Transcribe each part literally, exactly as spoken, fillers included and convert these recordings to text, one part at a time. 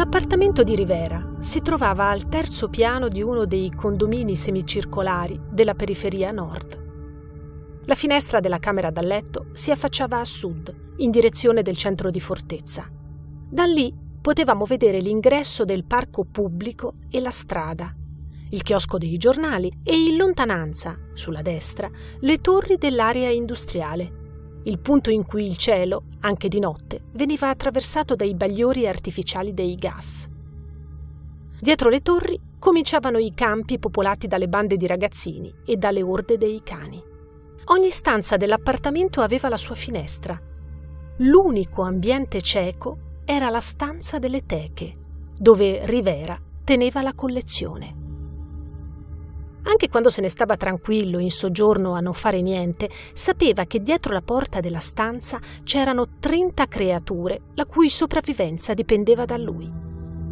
L'appartamento di Rivera si trovava al terzo piano di uno dei condomini semicircolari della periferia nord. La finestra della camera da letto si affacciava a sud, in direzione del centro di Fortezza. Da lì potevamo vedere l'ingresso del parco pubblico e la strada, il chiosco dei giornali e in lontananza, sulla destra, le torri dell'area industriale, il punto in cui il cielo, anche di notte, veniva attraversato dai bagliori artificiali dei gas. Dietro le torri cominciavano i campi popolati dalle bande di ragazzini e dalle orde dei cani. Ogni stanza dell'appartamento aveva la sua finestra. L'unico ambiente cieco era la stanza delle teche, dove Rivera teneva la collezione. Anche quando se ne stava tranquillo in soggiorno a non fare niente, sapeva che dietro la porta della stanza c'erano trenta creature la cui sopravvivenza dipendeva da lui.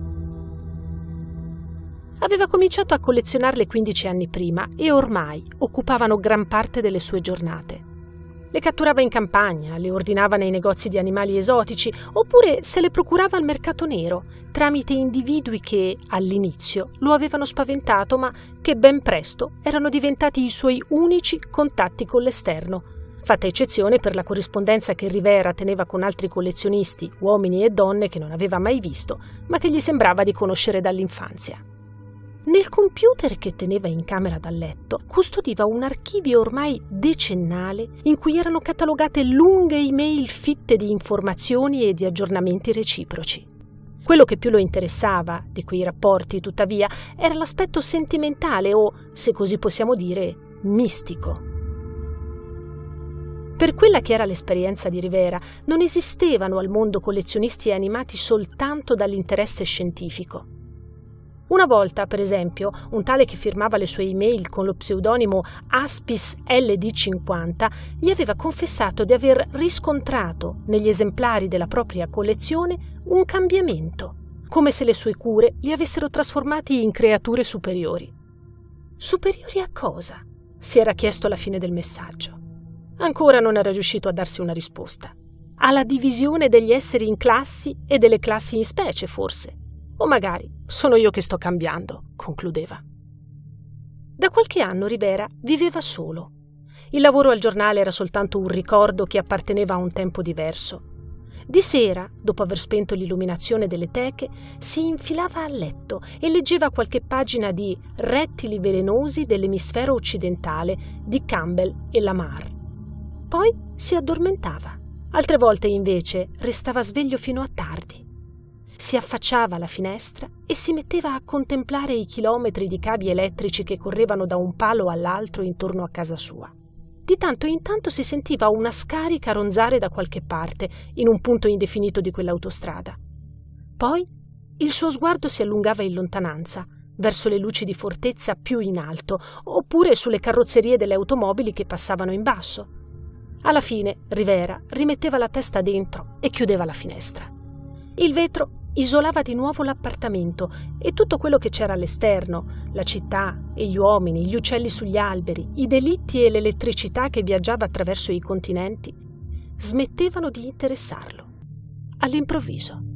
Aveva cominciato a collezionarle quindici anni prima e ormai occupavano gran parte delle sue giornate. Le catturava in campagna, le ordinava nei negozi di animali esotici oppure se le procurava al mercato nero tramite individui che all'inizio lo avevano spaventato ma che ben presto erano diventati i suoi unici contatti con l'esterno, fatta eccezione per la corrispondenza che Rivera teneva con altri collezionisti, uomini e donne che non aveva mai visto ma che gli sembrava di conoscere dall'infanzia. Nel computer che teneva in camera da letto custodiva un archivio ormai decennale in cui erano catalogate lunghe email fitte di informazioni e di aggiornamenti reciproci. Quello che più lo interessava di quei rapporti, tuttavia, era l'aspetto sentimentale o, se così possiamo dire, mistico. Per quella che era l'esperienza di Rivera, non esistevano al mondo collezionisti animati soltanto dall'interesse scientifico. Una volta, per esempio, un tale che firmava le sue email con lo pseudonimo Aspis L D cinquanta gli aveva confessato di aver riscontrato negli esemplari della propria collezione un cambiamento, come se le sue cure li avessero trasformati in creature superiori. Superiori a cosa? Si era chiesto alla fine del messaggio. Ancora non era riuscito a darsi una risposta. Alla divisione degli esseri in classi e delle classi in specie, forse. O magari sono io che sto cambiando, concludeva. Da qualche anno Rivera viveva solo. Il lavoro al giornale era soltanto un ricordo che apparteneva a un tempo diverso. Di sera, dopo aver spento l'illuminazione delle teche, si infilava a letto e leggeva qualche pagina di Rettili velenosi dell'emisfero occidentale di Campbell e Lamar. Poi si addormentava. Altre volte, invece, restava sveglio fino a tardi. Si affacciava alla finestra e si metteva a contemplare i chilometri di cavi elettrici che correvano da un palo all'altro intorno a casa sua. Di tanto in tanto si sentiva una scarica ronzare da qualche parte, in un punto indefinito di quell'autostrada. Poi il suo sguardo si allungava in lontananza, verso le luci di Fortezza più in alto, oppure sulle carrozzerie delle automobili che passavano in basso. Alla fine Rivera rimetteva la testa dentro e chiudeva la finestra. Il vetro isolava di nuovo l'appartamento e tutto quello che c'era all'esterno, la città e gli uomini, gli uccelli sugli alberi, i delitti e l'elettricità che viaggiava attraverso i continenti, smettevano di interessarlo. All'improvviso